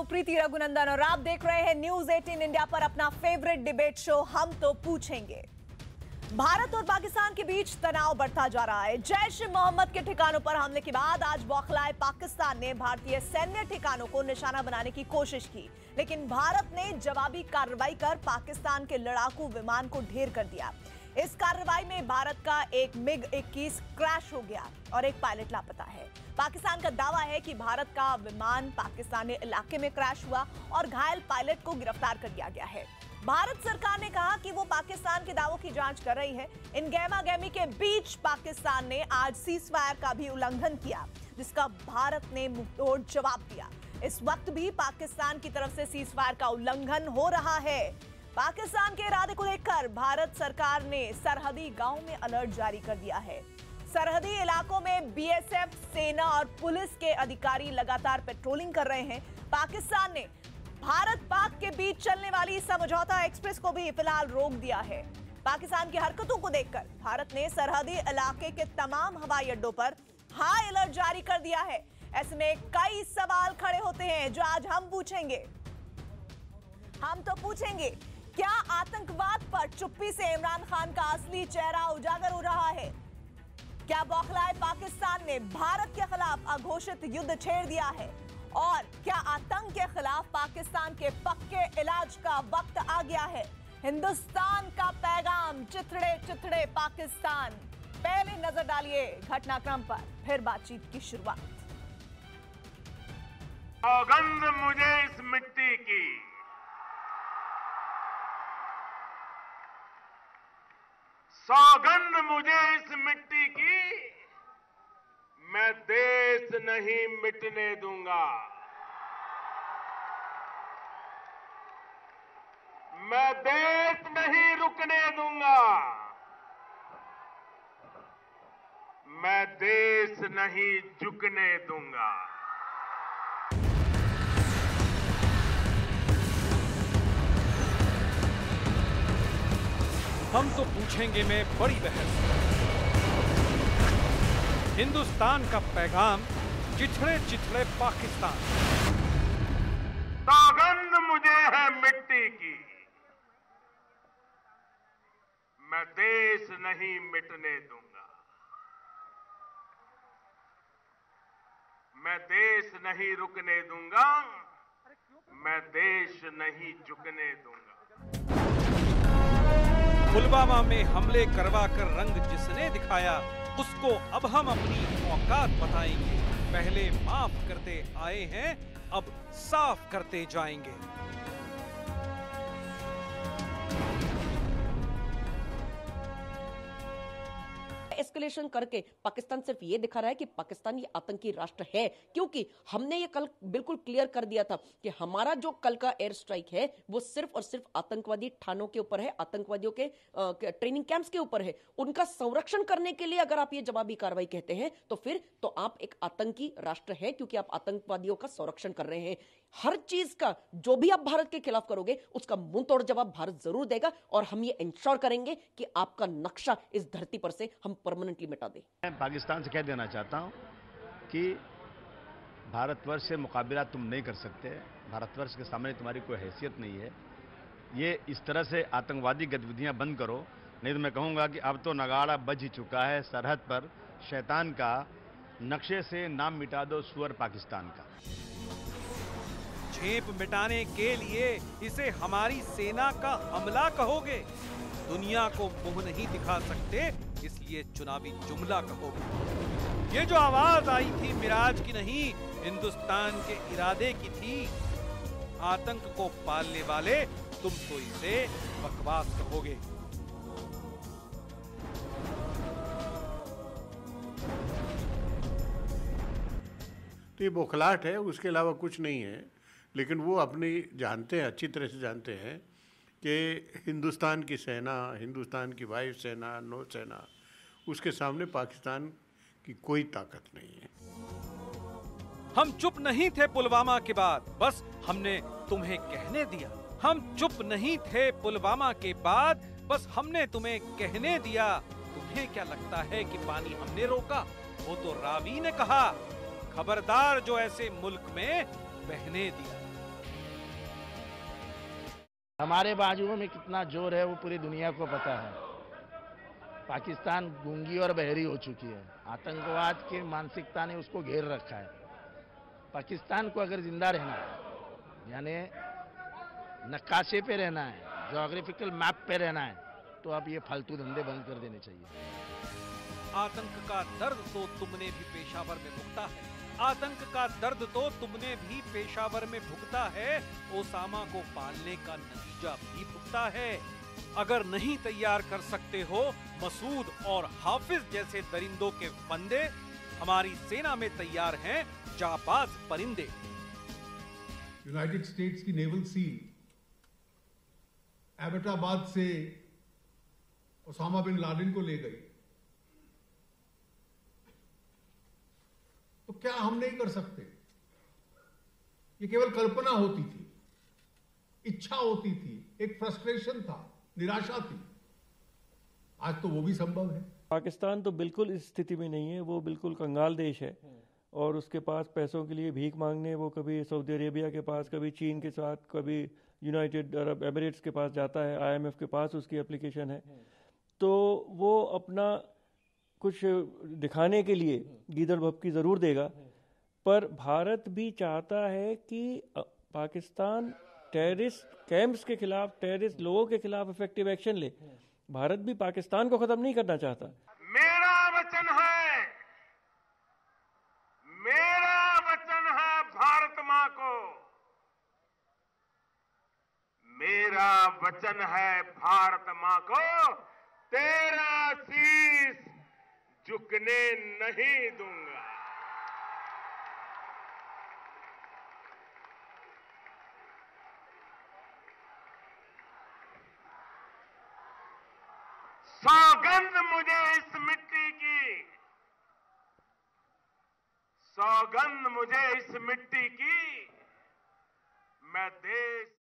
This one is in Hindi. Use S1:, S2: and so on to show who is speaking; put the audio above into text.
S1: हूँ प्रीति रघुनंदन और आप देख रहे हैं न्यूज 18 इंडिया पर अपना फेवरेट डिबेट शो हम तो पूछेंगे। भारत और पाकिस्तान के बीच तनाव बढ़ता जा रहा है। जैश ए मोहम्मद के ठिकानों पर हमले के बाद आज बौखलाए पाकिस्तान ने भारतीय सैन्य ठिकानों को निशाना बनाने की कोशिश की, लेकिन भारत ने जवाबी कार्रवाई कर पाकिस्तान के लड़ाकू विमान को ढेर कर दिया। इस कार्रवाई में भारत का एक MiG-21 क्रैश हो गया और एक पायलट लापता है। पाकिस्तान का दावा है कि भारत का विमान पाकिस्तानी इलाके में क्रैश हुआ और घायल पायलट को गिरफ्तार कर लिया गया है। भारत सरकार ने कहा कि वो पाकिस्तान के दावों की जांच कर रही है। इन गहमा-गहमी के बीच पाकिस्तान ने आज सीजफायर का भी उल्लंघन किया, जिसका भारत ने मुंहतोड़ जवाब दिया। इस वक्त भी पाकिस्तान की तरफ से सीजफायर का उल्लंघन हो रहा है। पाकिस्तान के इरादे को देखकर भारत सरकार ने सरहदी गांव में अलर्ट जारी कर दिया है। सरहदी इलाकों में BSF, सेना और पुलिस के अधिकारी लगातार पेट्रोलिंग कर रहे हैं। पाकिस्तान ने भारत पाक के बीच चलने वाली समझौता एक्सप्रेस को भी फिलहाल रोक दिया है। पाकिस्तान की हरकतों को देखकर भारत ने सरहदी इलाके के तमाम हवाई अड्डों पर हाई अलर्ट जारी कर दिया है। ऐसे में कई सवाल खड़े होते हैं जो आज हम पूछेंगे। हम तो पूछेंगे, क्या आतंकवाद पर चुप्पी से इमरान खान का असली चेहरा उजागर हो रहा है? क्या बौखलाए पाकिस्तान ने भारत के खिलाफ अघोषित युद्ध छेड़ दिया है? और क्या आतंक के खिलाफ पाकिस्तान के पक्के इलाज का वक्त आ गया है? हिंदुस्तान का पैगाम, चिथड़े चिथड़े पाकिस्तान। पहले नजर डालिए घटनाक्रम पर, फिर बातचीत की शुरुआत।
S2: सौगंध मुझे इस मिट्टी की, सौगंध मुझे इस मिट्टी की, मैं देश नहीं मिटने दूंगा। मैं देश नहीं रुकने दूंगा। मैं देश नहीं झुकने दूंगा।
S3: हम तो पूछेंगे में बड़ी बहस। हिंदुस्तान का पैगाम, चिथड़े चिथड़े पाकिस्तान।
S2: सौगंध मुझे है मिट्टी की, मैं देश नहीं मिटने दूंगा। मैं देश नहीं रुकने दूंगा। मैं देश नहीं झुकने दूंगा।
S3: पुलवामा में हमले करवा कर रंग जिसने दिखाया, उसको अब हम अपनी औकात बताएंगे। पहले माफ करते आए हैं, अब साफ करते जाएंगे।
S4: एस्केलेशन करके पाकिस्तान सिर्फ ये दिखा रहा है कि पाकिस्तान ये आतंकी राष्ट्र है, क्योंकि हमने ये कल बिल्कुल क्लियर कर दिया था कि हमारा जो कल का एयर स्ट्राइक है वो सिर्फ और सिर्फ आतंकवादी ठानों के ऊपर है, आतंकवादियों के ट्रेनिंग कैंप्स के ऊपर है। उनका संरक्षण करने के लिए अगर आप ये जवाबी कार्रवाई कहते हैं तो फिर तो आप एक आतंकी राष्ट्र है, क्योंकि आप आतंकवादियों का संरक्षण कर रहे हैं। हर चीज का जो भी आप भारत के खिलाफ करोगे उसका मुंह तोड़ जवाब भारत जरूर देगा, और हम ये इंश्योर करेंगे कि आपका नक्शा इस धरती पर से हम परमानेंटली मिटा दें।
S5: मैं पाकिस्तान से कह देना चाहता हूं कि भारतवर्ष से मुकाबला तुम नहीं कर सकते। भारतवर्ष के सामने तुम्हारी कोई हैसियत नहीं है। ये इस तरह से आतंकवादी गतिविधियां बंद करो, नहीं तो मैं कहूंगा कि अब तो नगाड़ा बज ही चुका है। सरहद पर शैतान का नक्शे से नाम मिटा दो, सुअर पाकिस्तान का।
S3: झेप मिटाने के लिए इसे हमारी सेना का हमला कहोगे? दुनिया को मुंह नहीं दिखा सकते, इसलिए चुनावी जुमला कहोगे। ये जो आवाज आई थी मिराज की नहीं, हिंदुस्तान के इरादे की थी। आतंक को पालने वाले तुम तो इसे बकवास कहोगे।
S6: तो ये बौखलाहट है, उसके अलावा कुछ नहीं है। लेकिन वो अपनी जानते हैं, अच्छी तरह से जानते हैं कि हिंदुस्तान की सेना, हिंदुस्तान की वायु सेना, नौसेना, उसके सामने पाकिस्तान की कोई ताकत नहीं है।
S3: हम चुप नहीं थे पुलवामा के बाद, बस हमने तुम्हें कहने दिया। हम चुप नहीं थे पुलवामा के बाद, बस हमने तुम्हें कहने दिया। तुम्हें क्या लगता है कि पानी हमने रोका? वो तो रावी ने कहा, खबरदार जो ऐसे मुल्क में बहने दिया।
S7: हमारे बाजुओं में कितना जोर है वो पूरी दुनिया को पता है। पाकिस्तान गूंगी और बहरी हो चुकी है। आतंकवाद की मानसिकता ने उसको घेर रखा है। पाकिस्तान को अगर जिंदा रहना है, यानी नक्काशे पे रहना है, ज्योग्राफिकल मैप पे रहना है, तो अब ये फालतू धंधे बंद कर देने चाहिए।
S3: आतंक का दर्द तो तुमने भी पेशावर में भुगता है। आतंक का दर्द तो तुमने भी पेशावर में भुगता है। ओसामा को पालने का नतीजा भी भुगता है। अगर नहीं तैयार कर सकते हो मसूद और हाफिज जैसे दरिंदों के फंदे, हमारी सेना में तैयार हैं जाबाज परिंदे।
S8: यूनाइटेड स्टेट्स की नेवल सील एबटाबाद से ओसामा बिन लादेन को ले गई, तो क्या हम नहीं कर सकते? ये केवल कल्पना होती थी, इच्छा होती थी, एक फ्रस्ट्रेशन था, निराशा थी। आज तो वो भी संभव है।
S9: पाकिस्तान तो बिल्कुल इस स्थिति में नहीं है, वो बिल्कुल कंगाल देश है और उसके पास पैसों के लिए भीख मांगने वो कभी सऊदी अरेबिया के पास, कभी चीन के साथ, कभी यूनाइटेड अरब एमिरेट्स के पास जाता है, IMF के पास उसकी एप्लीकेशन है। तो वो अपना कुछ दिखाने के लिए गीदड़ भपकी जरूर देगा, पर भारत भी चाहता है कि पाकिस्तान टेररिस्ट कैंप्स के खिलाफ, टेररिस्ट लोगों के खिलाफ इफेक्टिव एक्शन ले। भारत भी पाकिस्तान को खत्म नहीं करना चाहता।
S2: मेरा वचन है भारत मां को, मेरा वचन है भारत मां को, तेरा शीश झुकने नहीं दूंगा। सौगंध मुझे इस मिट्टी की, सौगंध मुझे इस मिट्टी की, मैं देश